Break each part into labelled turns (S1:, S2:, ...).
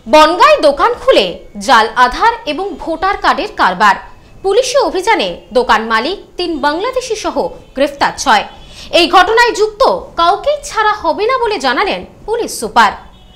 S1: বনগাঁয় দোকান খুলে জাল আধার এবং ভোটার কার্ডের কারবার। পুলিশি অভিযানে দোকান মালিক ৩ বাংলাদেশি সহ গ্রেফতার ৬। এই ঘটনায় যুক্ত কাউকে ছাড়া হবে না বলে জানালেন পুলিশ সুপার।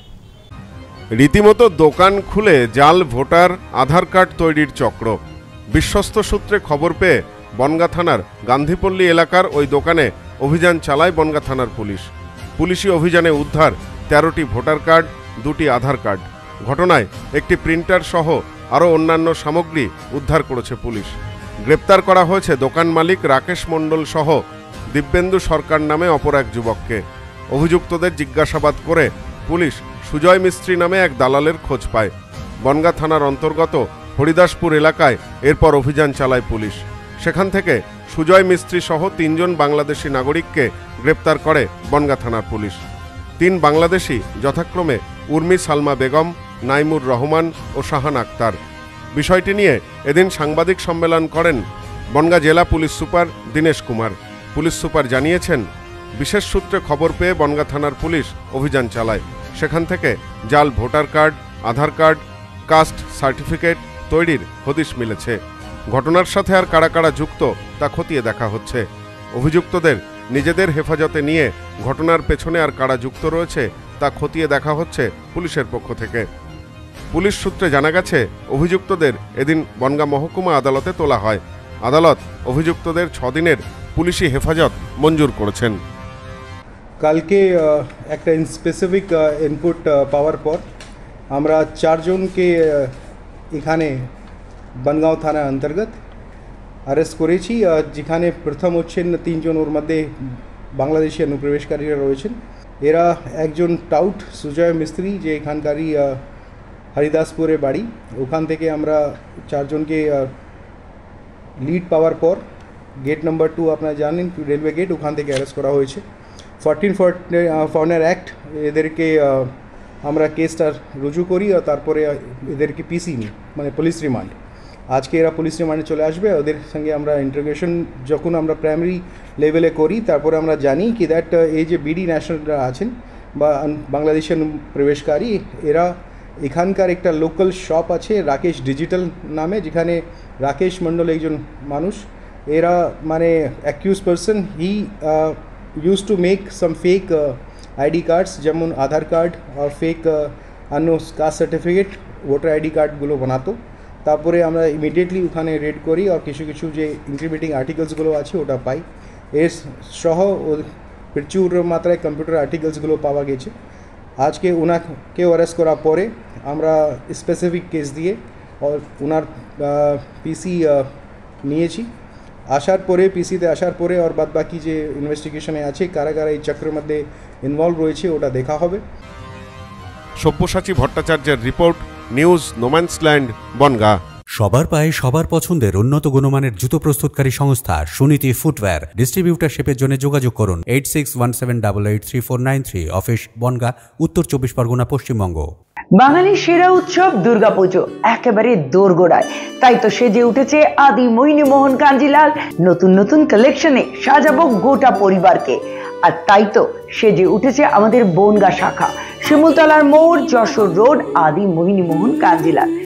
S2: রীতিমতো দোকান খুলে জাল ভোটার আধার কার্ড তৈরির চক্র। বিশ্বস্ত সূত্রে খবর পেয়ে বনগাঁ থানার গান্ধীপল্লী এলাকার ওই দোকানে অভিযান চালায় বনগাঁ থানার পুলিশ। পুলিশি অভিযানে উদ্ধার ১৩টি ভোটার কার্ড, ২টি আধার কার্ড। ঘটনায় একটি প্রিন্টার সহ আরও অন্যান্য সামগ্রী উদ্ধার করেছে পুলিশ। গ্রেপ্তার করা হয়েছে দোকান মালিক রাকেশ মণ্ডল সহ দিব্যেন্দু সরকার নামে অপর এক যুবককে। অভিযুক্তদের জিজ্ঞাসাবাদ করে পুলিশ সুজয় মিস্ত্রি নামে এক দালালের খোঁজ পায়। বনগাঁ থানার অন্তর্গত হরিদাসপুর এলাকায় এরপর অভিযান চালায় পুলিশ। সেখান থেকে সুজয় মিস্ত্রি সহ ৩ জন বাংলাদেশি নাগরিককে গ্রেপ্তার করে বনগাঁ থানার পুলিশ। ৩ বাংলাদেশি যথাক্রমে উর্মি সালমা বেগম, নাইমুর রহমান ও শাহান আক্তার। বিষয়টি নিয়ে এদিন সাংবাদিক সম্মেলন করেন বনগাঁ জেলা police super Dinesh Kumar. Police super জানিয়েছেন, বিশেষ সূত্রে খবর পেয়ে বনগাঁ থানার পুলিশ অভিযান চালায়। সেখান থেকে জাল voter card, Aadhaar card, caste certificate তৈরির হদিশ মিলেছে। ঘটনার সাথে আর কারা কারা যুক্ত তা খতিয়ে দেখা হচ্ছে। অভিযুক্তদের নিজেদের হেফাজতে নিয়ে ঘটনার পেছনে আর কারা যুক্ত রয়েছে তা খতিয়ে দেখা হচ্ছে পুলিশের পক্ষ থেকে। পুলিশ সূত্রে জানা গেছে, অভিযুক্তদের এদিন বনগাঁ মহকুমা আদালতে তোলা হয়। আদালত অভিযুক্তদের 6 দিনের পুলিশি হেফাজত মঞ্জুর করেছেন।
S3: কালকে একটা স্পেসিফিক ইনপুট পাওয়ার পর আমরা 4 জনকে এখানে বনগাঁও থানা অন্তর্গত অ্যারেস্ট করেছি, যেখানে প্রথম হচ্ছেন 3 জন, ওর মধ্যে বাংলাদেশি অনুপ্রবেশকারীরা রয়েছেন। এরা একজন টাউট সুজয় মিস্ত্রি, যে এখানকারই হরিদাসপুরে বাড়ি। ওখান থেকে আমরা 4 জনকে লিড পাওয়ার পর গেট নাম্বার 2 আপনারা জানেন, রেলওয়ে গেট, ওখান থেকে অ্যারেস্ট করা হয়েছে। 14 ফরেনার অ্যাক্ট, এদেরকে আমরা কেসটা রুজু করি আর তারপরে এদেরকে পিসি নিই, মানে পুলিশ রিমান্ড। আজকে এরা পুলিশ রিমান্ডে চলে আসবে। ওদের সঙ্গে আমরা ইন্টারোগেশন যখন আমরা প্রাইমারি লেভেলে করি, তারপরে আমরা জানি কি দ্যাট এই যে বিডি ন্যাশনালরা আছেন বা বাংলাদেশের প্রবেশকারী, এরা এখানকার একটা লোকাল শপ আছে রাকেশ ডিজিটাল নামে, যেখানে রাকেশ মণ্ডল একজন মানুষ। এরা মানে accused person, he used to make some fake ID cards, যেমন আধার কার্ড আর ফেক অন্য কাস্ট সার্টিফিকেট, ভোটার আইডি কার্ডগুলো বানাতো। তারপরে আমরা ইমিডিয়েটলি ওখানে রেড করি আর কিছু কিছু যে ইনক্রিমিনেটিং আর্টিকেলসগুলো আছে ওটা পাই। এর সহ প্রচুর মাত্রায় কম্পিউটার আর্টিকেলসগুলো পাওয়া গেছে। আজকে ওনাকেও অ্যারেস্ট করার পরে আমরা স্পেসিফিক কেস দিয়ে ওনার পিসি নিয়েছি। আসার পরে পিসিতে আসার পরে আর বাদ বাকি যে ইনভেস্টিগেশনে আছে, কারা কারা এই চক্রের মধ্যে ইনভলভ রয়েছে ওটা দেখা হবে।
S2: সব্যসাচী ভট্টাচার্যের রিপোর্ট, নিউজ নোম্যান্সল্যান্ড, বনগাঁ।
S4: সবার পায়ে সবার পছন্দের উন্নত গুণমানের জুতো প্রস্তুতকারী সংস্থা সুনীতি ফুটওয়্যার। ডিস্ট্রিবিউটারশিপের জন্য যোগাযোগ করুন 8617883493, অফিস বনগাঁ, উত্তর 24 পরগনা, পশ্চিমবঙ্গ।
S5: বাঙালির সেরা উৎসব দুর্গাপুজো একেবারে দোরগোড়ায়, তাই তো সেজে উঠেছে আদি মোহিনী মোহন কাঞ্জিলাল। নতুন নতুন কালেকশনে সাজাবো গোটা পরিবারকে। আর তাই তো সেজে উঠেছে আমাদের বনগাঁ শাখা, শিমুলতলার মোড়, যশোর রোড, আদি মোহিনী মোহন কাঞ্জিলাল।